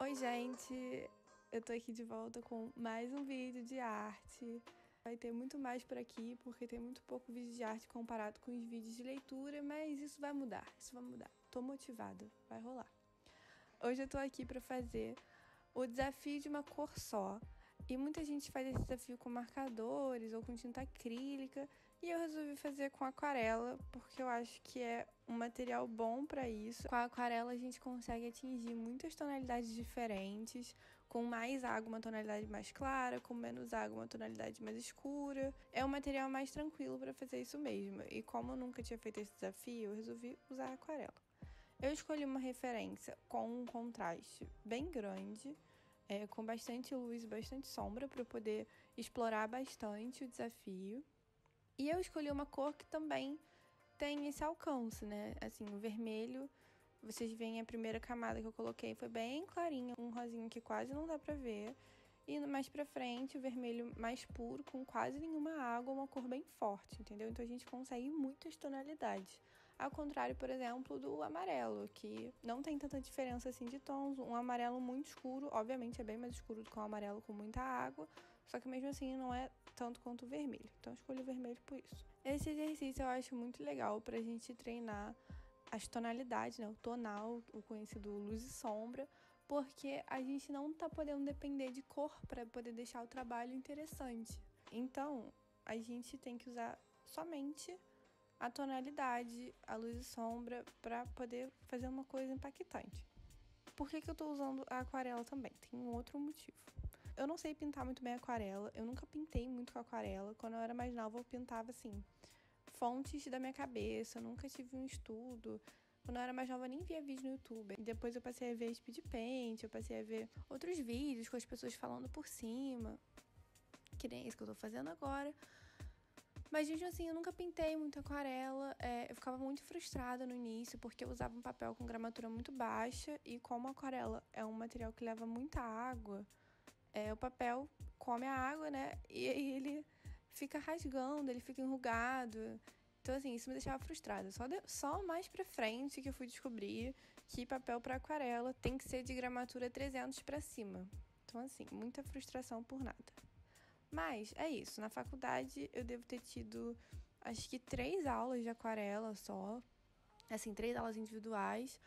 Oi, gente! Eu tô aqui de volta com mais um vídeo de arte. Vai ter muito mais por aqui, porque tem muito pouco vídeo de arte comparado com os vídeos de leitura, mas isso vai mudar. Tô motivada, vai rolar. Hoje eu tô aqui pra fazer o desafio de uma cor só. E muita gente faz esse desafio com marcadores ou com tinta acrílica. E eu resolvi fazer com aquarela, porque eu acho que é um material bom para isso. Com a aquarela a gente consegue atingir muitas tonalidades diferentes. Com mais água, uma tonalidade mais clara. Com menos água, uma tonalidade mais escura. É um material mais tranquilo para fazer isso mesmo. E como eu nunca tinha feito esse desafio, eu resolvi usar a aquarela. Eu escolhi uma referência com um contraste bem grande, com bastante luz e bastante sombra para eu poder explorar bastante o desafio. E eu escolhi uma cor que também tem esse alcance, né? Assim, o vermelho, vocês veem a primeira camada que eu coloquei foi bem clarinha, um rosinho que quase não dá pra ver. E mais pra frente, o vermelho mais puro, com quase nenhuma água, uma cor bem forte, entendeu? Então a gente consegue muitas tonalidades. Ao contrário, por exemplo, do amarelo, que não tem tanta diferença assim de tons. Um amarelo muito escuro, obviamente é bem mais escuro do que um amarelo com muita água, só que mesmo assim não é tanto quanto o vermelho. Então eu escolhi o vermelho por isso. Esse exercício eu acho muito legal pra gente treinar as tonalidades, né? O tonal, o conhecido luz e sombra, porque a gente não tá podendo depender de cor para poder deixar o trabalho interessante. Então, a gente tem que usar somente a tonalidade, a luz e sombra para poder fazer uma coisa impactante. Por que eu tô usando a aquarela também? Tem um outro motivo. Eu não sei pintar muito bem aquarela, eu nunca pintei muito com aquarela. Quando eu era mais nova, eu pintava assim, fontes da minha cabeça, eu nunca tive um estudo. Quando eu era mais nova, eu nem via vídeo no YouTube. E depois eu passei a ver speed paint, eu passei a ver outros vídeos com as pessoas falando por cima, que nem esse que eu tô fazendo agora. Mas, mesmo assim, eu nunca pintei muito aquarela. Eu ficava muito frustrada no início, porque eu usava um papel com gramatura muito baixa. E como a aquarela é um material que leva muita água, o papel come a água, né? E aí ele fica rasgando, ele fica enrugado. Então, assim, isso me deixava frustrada. Só mais pra frente que eu fui descobrir que papel pra aquarela tem que ser de gramatura 300 pra cima. Então, assim, muita frustração por nada. Mas é isso. Na faculdade eu devo ter tido, acho que 3 aulas de aquarela só. Assim, 3 aulas individuais.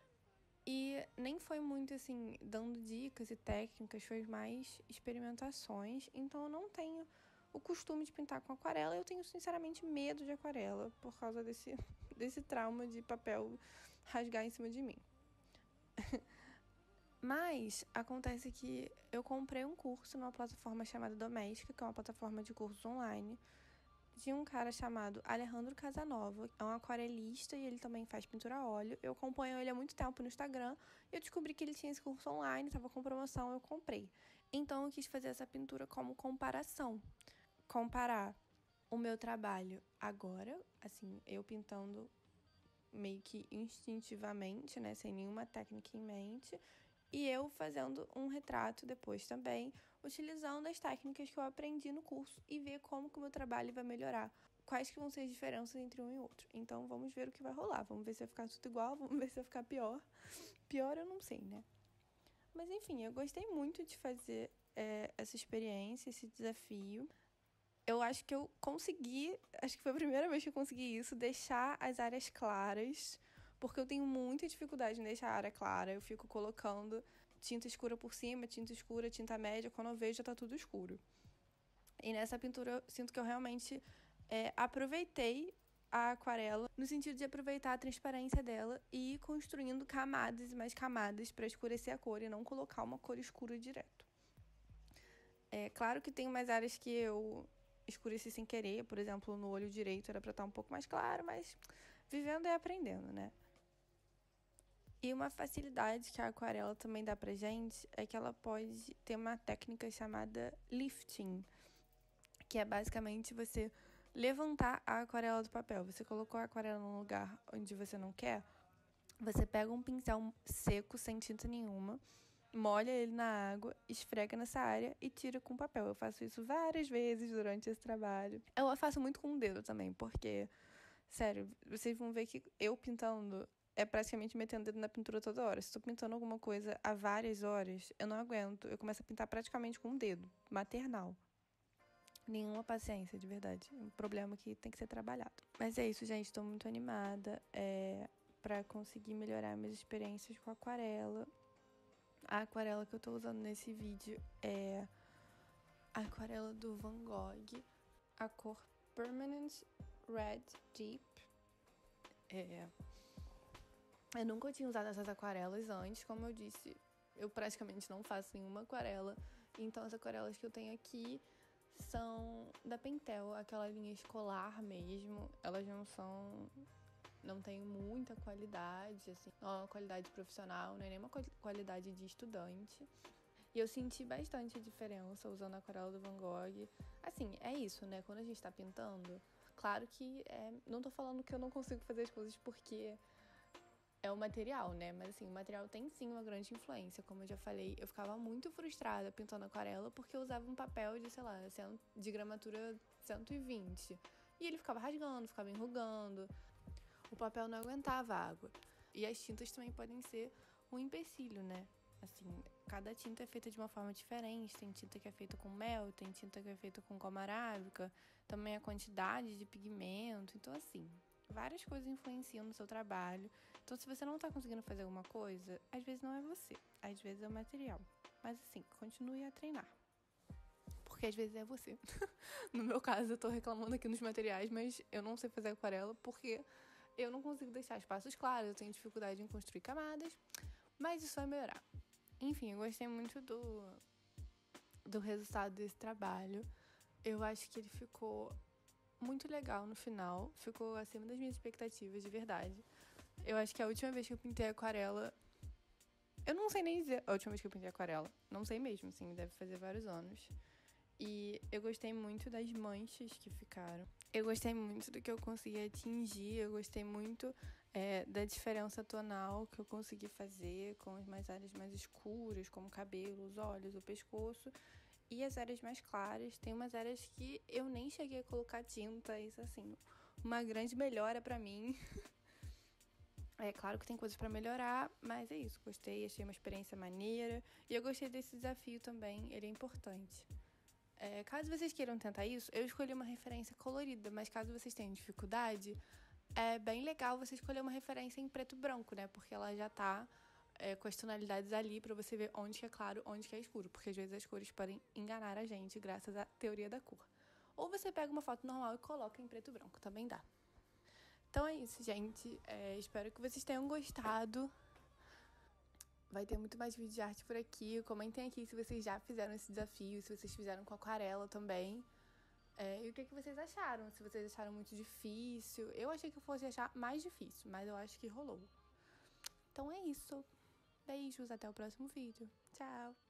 E nem foi muito, assim, dando dicas e técnicas, foi mais experimentações. Então eu não tenho o costume de pintar com aquarela. Eu tenho, sinceramente, medo de aquarela por causa desse trauma de papel rasgar em cima de mim. Mas acontece que eu comprei um curso numa plataforma chamada Doméstica, que é uma plataforma de cursos online, de um cara chamado Alejandro Casanova. É um aquarelista e ele também faz pintura a óleo. Eu acompanho ele há muito tempo no Instagram e eu descobri que ele tinha esse curso online, estava com promoção, eu comprei. Então eu quis fazer essa pintura como comparação. Comparar o meu trabalho agora, assim, eu pintando meio que instintivamente, né, sem nenhuma técnica em mente, e eu fazendo um retrato depois também, utilizando as técnicas que eu aprendi no curso e ver como que o meu trabalho vai melhorar. Quais que vão ser as diferenças entre um e outro. Então, vamos ver o que vai rolar. Vamos ver se vai ficar tudo igual, vamos ver se vai ficar pior. Pior eu não sei, né? Mas, enfim, eu gostei muito de fazer essa experiência, esse desafio. Eu acho que eu consegui, acho que foi a primeira vez que eu consegui isso, deixar as áreas claras, porque eu tenho muita dificuldade em deixar a área clara. Eu fico colocando tinta escura por cima, tinta escura, tinta média, quando eu vejo já tá tudo escuro. E nessa pintura eu sinto que eu realmente aproveitei a aquarela, no sentido de aproveitar a transparência dela e ir construindo camadas e mais camadas para escurecer a cor e não colocar uma cor escura direto. É claro que tem umas áreas que eu escureci sem querer, por exemplo, no olho direito era pra estar um pouco mais claro, mas vivendo e aprendendo, né? E uma facilidade que a aquarela também dá pra gente é que ela pode ter uma técnica chamada lifting, que é basicamente você levantar a aquarela do papel. Você colocou a aquarela num lugar onde você não quer, você pega um pincel seco, sem tinta nenhuma, molha ele na água, esfrega nessa área e tira com papel. Eu faço isso várias vezes durante esse trabalho. Eu faço muito com o dedo também, porque, sério, vocês vão ver que eu pintando é praticamente metendo o dedo na pintura toda hora. Se tô pintando alguma coisa há várias horas, eu não aguento. Eu começo a pintar praticamente com um dedo, maternal. Nenhuma paciência, de verdade. É um problema que tem que ser trabalhado. Mas é isso, gente. Tô muito animada pra conseguir melhorar minhas experiências com aquarela. A aquarela que eu tô usando nesse vídeo é a aquarela do Van Gogh, a cor Permanent Red Deep. Eu nunca tinha usado essas aquarelas antes, como eu disse, eu praticamente não faço nenhuma aquarela. Então as aquarelas que eu tenho aqui são da Pentel, aquela linha escolar mesmo. Elas não tem muita qualidade, assim, não é uma qualidade profissional, não é nem uma qualidade de estudante. E eu senti bastante a diferença usando a aquarela do Van Gogh. Assim, é isso, né? Quando a gente tá pintando, claro que não tô falando que eu não consigo fazer as coisas porque é o material, né? Mas assim, o material tem sim uma grande influência. Como eu já falei, eu ficava muito frustrada pintando aquarela porque eu usava um papel de, sei lá, de gramatura 120. E ele ficava rasgando, ficava enrugando. O papel não aguentava água. E as tintas também podem ser um empecilho, né? Assim, cada tinta é feita de uma forma diferente. Tem tinta que é feita com mel, tem tinta que é feita com goma arábica. Também a quantidade de pigmento. Então, assim, várias coisas influenciam no seu trabalho. Então, se você não tá conseguindo fazer alguma coisa, às vezes não é você. Às vezes é o material. Mas, assim, continue a treinar. Porque às vezes é você. No meu caso, eu tô reclamando aqui nos materiais, mas eu não sei fazer aquarela porque eu não consigo deixar espaços claros, eu tenho dificuldade em construir camadas, mas isso vai melhorar. Enfim, eu gostei muito do resultado desse trabalho. Eu acho que ele ficou muito legal no final, ficou acima das minhas expectativas, de verdade. Eu acho que a última vez que eu pintei aquarela, eu não sei nem dizer a última vez que eu pintei aquarela, não sei mesmo, assim, deve fazer vários anos. E eu gostei muito das manchas que ficaram. Eu gostei muito do que eu consegui atingir. Eu gostei muito da diferença tonal que eu consegui fazer com as áreas mais escuras, como o cabelo, os olhos, o pescoço. E as áreas mais claras. Tem umas áreas que eu nem cheguei a colocar tinta. Isso, assim, uma grande melhora pra mim. É claro que tem coisas pra melhorar, mas é isso. Gostei, achei uma experiência maneira. E eu gostei desse desafio também. Ele é importante. Caso vocês queiram tentar isso, eu escolhi uma referência colorida, mas caso vocês tenham dificuldade, é bem legal você escolher uma referência em preto e branco, né? Porque ela já tá com as tonalidades ali pra você ver onde que é claro, onde que é escuro. Porque às vezes as cores podem enganar a gente graças à teoria da cor. Ou você pega uma foto normal e coloca em preto e branco, também dá. Então é isso, gente. Espero que vocês tenham gostado. Vai ter muito mais vídeo de arte por aqui. Comentem aqui se vocês já fizeram esse desafio, se vocês fizeram com aquarela também. E o que vocês acharam? Se vocês acharam muito difícil. Eu achei que eu fosse achar mais difícil, mas eu acho que rolou. Então é isso. Beijos, até o próximo vídeo. Tchau!